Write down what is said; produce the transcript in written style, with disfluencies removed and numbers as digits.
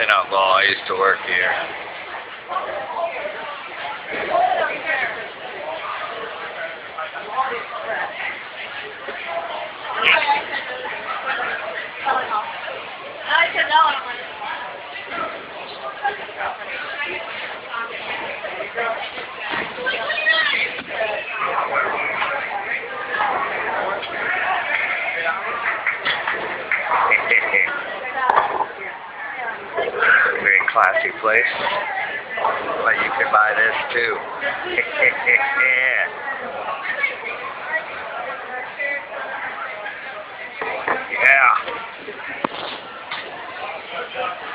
been out long. I used to work here. Very classy place. But you can buy this too. Yeah.